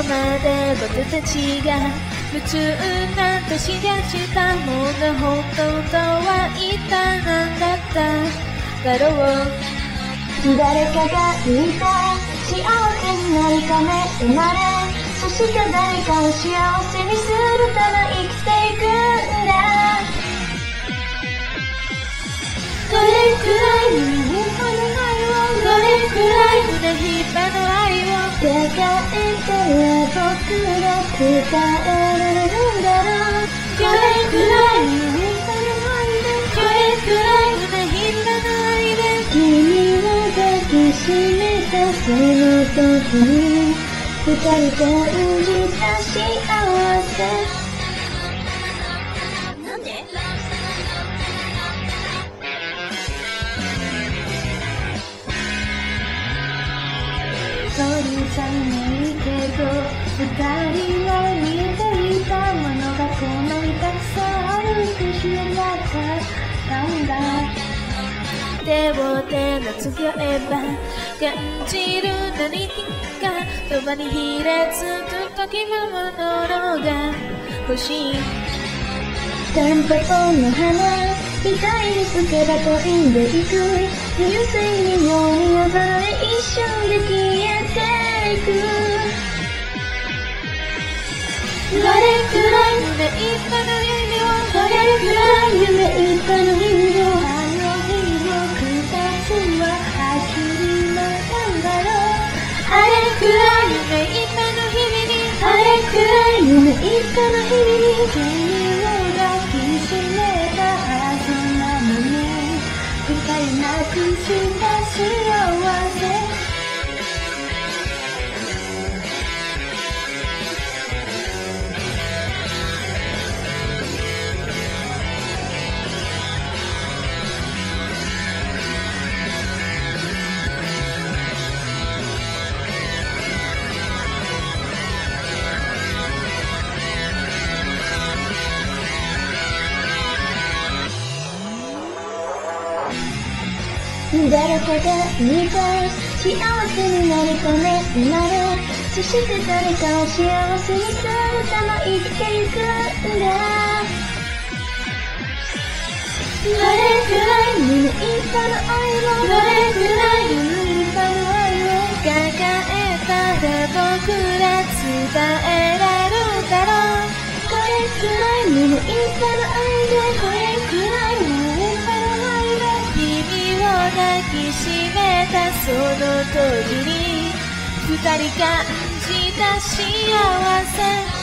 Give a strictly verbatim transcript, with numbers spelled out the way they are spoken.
まで僕たちが夢中なんてしがしたもの本当とは一体何だっただろう。 誰かが言った幸せになるため生まれ、そして誰かを幸せにするため生きていくんだ。 どれくらい胸いっぱいの愛を、どれくらい胸いっぱいの愛を抱えたら僕が伝えられるんだろう。 どれくらい胸いっぱいの愛で、どれくらい胸いっぱいの愛で君を抱きしめたその時に二人感じた幸せ。 なんで？ 一人じゃないけど二人は見ていたものがこんなにたくさんあるって知らなかったんだ。 手を手のつければ感じる何かそばにひれつく時のものが欲しい。 タンポポの花みたいにつけば飛んでいく流水のように夜空へ一瞬で消えていく。 どれくらい夢いっぱいの夢を、どれくらい夢いっぱいの夢を、 あの日の二つははっきりなんだろう。あれくらい夢いっぱいの日々に、 あれくらい夢いっぱいの日々に君を抱きしめたはずなのに二人なくした幸せ。 誰かが言った幸せになるため生まれ、そして誰かを幸せにするため生きていくんだ。 どれくらい夢いっぱいの愛を、 どれくらい夢いっぱいの愛を抱えたら僕ら伝えられるだろう。 これくらい夢いっぱいの愛で、 これくらい夢いっぱいの愛で君を抱きしめたその時に二人感じた幸せ。